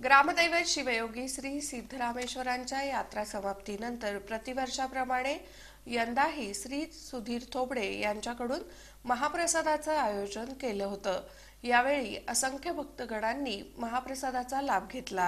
ग्रामदैवत शिवयोगी श्री सिद्धरामेश्वरांच्या यात्रा समाप्तीनंतर प्रतिवर्षाप्रमाणे यंदाही श्री सुधीर थोबडे यांच्याकडून महाप्रसादाचं आयोजन केलं होतं। यावेळी असंख्य भक्तगणांनी महाप्रसादाचा लाभ घेतला।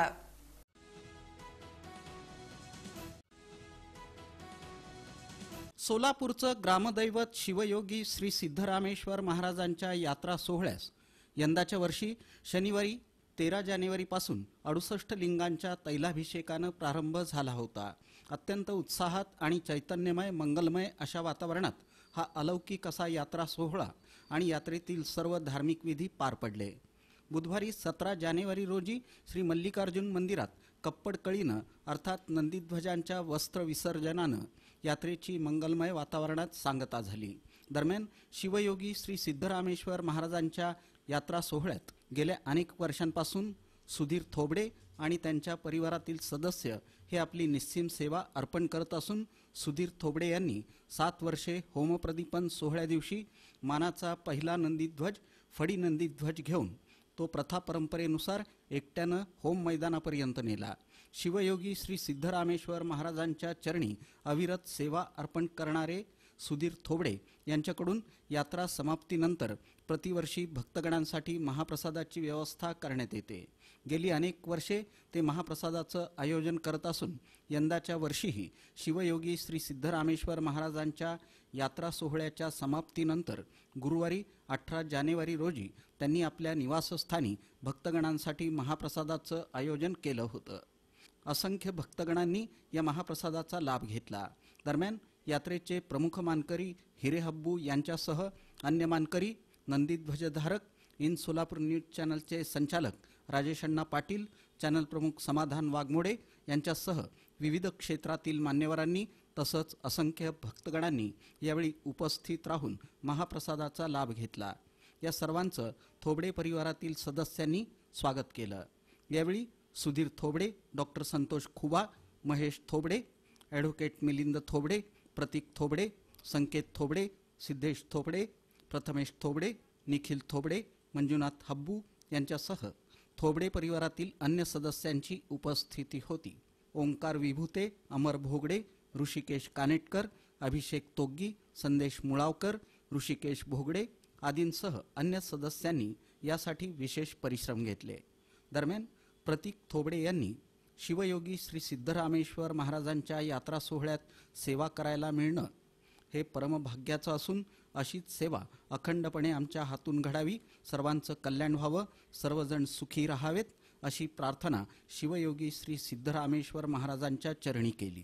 सोलापूरचं ग्रामदैवत शिवयोगी श्री सिद्धरामेश्वर महाराजांच्या यात्रा सोहळ्यास यंदाच्या वर्षी शनिवारी 13 जानेवारीपासून 68 लिंगांच्या तैलाभिषेकानं प्रारंभ झाला होता। अत्यंत उत्साहात आणि चैतन्यमय मंगलमय अशा वातावरणात हा अलौकिक असा यात्रा सोहळा आणि यात्रेतील सर्व धार्मिक विधी पार पडले। बुधवारी 17 जानेवारी रोजी श्री मल्लिकार्जुन मंदिरात कप्पडकळीनं अर्थात नंदीध्वजांच्या वस्त्र विसर्जनानं यात्रेची मंगलमय वातावरणात सांगता झाली। दरम्यान शिवयोगी श्री सिद्धरामेश्वर महाराजांच्या यात्रा सोहळ्यात गेल्या अनेक वर्षांपासून सुधीर थोबडे आणि त्यांच्या परिवारातील सदस्य हे आपली निस्सीम सेवा अर्पण करत असून सुधीर थोबडे यांनी 7 वर्षे होमप्रदीपन सोहळ्या दिवशी मानाचा पहिला नंदीध्वज फडी नंदीध्वज घेऊन तो प्रथा परंपरेनुसार एकट्यानं होम मैदानापर्यंत नेला। शिवयोगी श्री सिद्धरामेश्वर महाराजांच्या चरणी अविरत सेवा अर्पण करणारे सुधीर थोबडे यांच्याकडून यात्रा समाप्तीनंतर प्रतिवर्षी भक्तगणांसाठी महाप्रसादाची व्यवस्था करण्यात येते। गेली अनेक वर्षे ते महाप्रसादाचं आयोजन करत असून यंदाच्या वर्षीही शिवयोगी श्री सिद्धरामेश्वर महाराजांच्या यात्रा सोहळ्याच्या समाप्तीनंतर गुरुवारी 18 जानेवारी रोजी त्यांनी आपल्या निवासस्थानी भक्तगणांसाठी महाप्रसादाचं आयोजन केलं होतं। असंख्य भक्तगणांनी या महाप्रसादाचा लाभ घेतला। दरम्यान यात्रेचे प्रमुख मानकरी हिरेहब्बू यांच्यासह अन्य मानकरी नंदीध्वजधारक इन सोलापूर न्यूज चॅनलचे संचालक राजेश अण्णा पाटील, चॅनल प्रमुख समाधान वाघमोडे यांच्यासह विविध क्षेत्रातील मान्यवरांनी तसंच असंख्य भक्तगणांनी यावेळी उपस्थित राहून महाप्रसादाचा लाभ घेतला। या सर्वांचं थोबडे परिवारातील सदस्यांनी स्वागत केलं। यावेळी सुधीर थोबडे, डॉक्टर संतोष खुबा, महेश थोबडे, ॲडव्होकेट मिलिंद थोबडे, प्रतीक थोबडे, संकेत थोबडे, सिद्धेश थोबडे, प्रथमेश थोबडे, निखिल थोबडे, मंजुनाथ हब्बू यांच्यासह थोबडे परिवारातील अन्य सदस्यांची उपस्थिती होती। ओंकार विभूते, अमर भोगडे, ऋषिकेश कानेटकर, अभिषेक तोग्गी, संदेश मुळावकर, ऋषिकेश भोगडे आदींसह अन्य सदस्यांनी यासाठी विशेष परिश्रम घेतले। दरम्यान प्रतीक थोबडे यांनी शिवयोगी श्री सिद्धरामेश्वर महाराजांच्या यात्रा सोहळ्यात सेवा करायला मिळणं हे परमभाग्याचं असून अशीच सेवा अखंडपणे आमच्या हातून घडावी, सर्वांचं कल्याण व्हावं, सर्वजण सुखी राहावेत अशी प्रार्थना शिवयोगी श्री सिद्धरामेश्वर महाराजांच्या चरणी केली।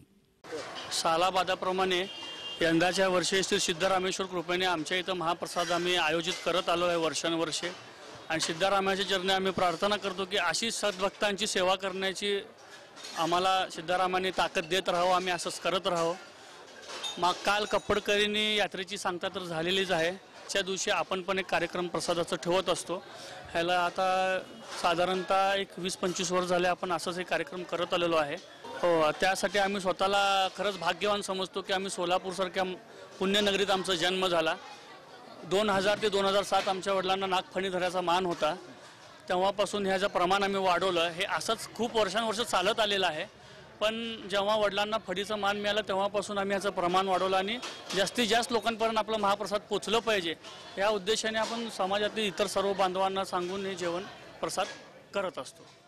सालाबादाप्रमाणे यंदाच्या वर्षी श्री सिद्धरामेश्वर कृपेने आमच्या इथं महाप्रसाद आम्ही आयोजित करत आलो आहे वर्षानुवर्षे आणि सिद्धरामाच्या चरणी आम्ही प्रार्थना करतो की अशी सद्भक्तांची सेवा करण्याची आम्हाला सिद्धरामाने ताकद देत राहावं, आम्ही असंच करत राहावं। मग काल कप्पडकरींनी यात्रेची सांगता तर झालेलीच आहे। त्या दिवशी आपण पण एक कार्यक्रम प्रसादाचा ठेवत असतो। ह्याला आता साधारणतः एक 20-25 वर्ष झाले आपण असंच एक कार्यक्रम करत आलेलो आहे। हो, त्यासाठी आम्ही स्वतःला खरंच भाग्यवान समजतो की आम्ही सोलापूरसारख्या पुण्यनगरीत आमचा जन्म झाला। 2000 ते 2007 आमच्या वडिलांना नागफणी धरायचा मान होता, तेव्हापासून ह्याचं प्रमाण आम्ही वाढवलं। हे असंच खूप वर्षानुवर्ष चालत आलेलं आहे, पण जेव्हा वडिलांना फडीचा मान मिळाला तेव्हापासून आम्ही ह्याचं प्रमाण वाढवलं आणि जास्तीत जास्त लोकांपर्यंत आपलं महाप्रसाद पोचलं पाहिजे या उद्देशाने आपण समाजातील इतर सर्व बांधवांना सांगून हे जेवण प्रसाद करत असतो।